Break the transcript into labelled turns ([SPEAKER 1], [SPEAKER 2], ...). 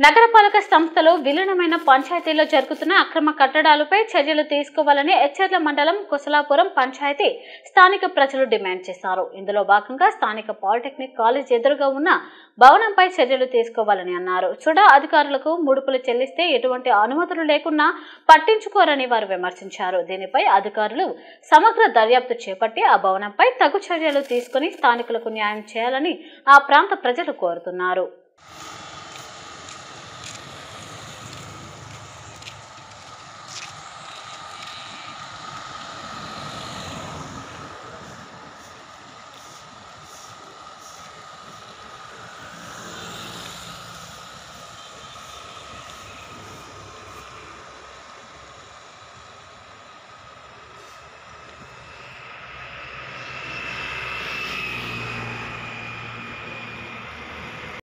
[SPEAKER 1] నగరపాలక సంస్థలో విలీనమైన పంచాయతీలో జరుగుతున్న అక్రమ కట్టడాలపై చర్యలు తీసుకోవాలని ఎచ్చెర్ల మండలం కుశలాపురం పంచాయతీ స్థానిక ప్రజలు డిమాండ్ చేశారు. ఇందులో భాగంగా స్థానిక పాలిటెక్నిక్ కాలేజ్ ఎదురుగా ఉన్న భవనంపై చర్యలు తీసుకోవాలని అన్నారు. సుడా అధికారులకు ముడుపులు చెల్లిస్తే ఎటువంటి అనుమతులు లేకున్నా పట్టించుకోరని వారు విమర్శించారు. దీనిపై అధికారులు సమగ్ర దర్యాప్తు చేపట్టి ఆ భవనంపై తగు చర్యలు తీసుకుని స్థానికులకు న్యాయం చేయాలని ఆ ప్రాంత ప్రజలు కోరుతున్నారు.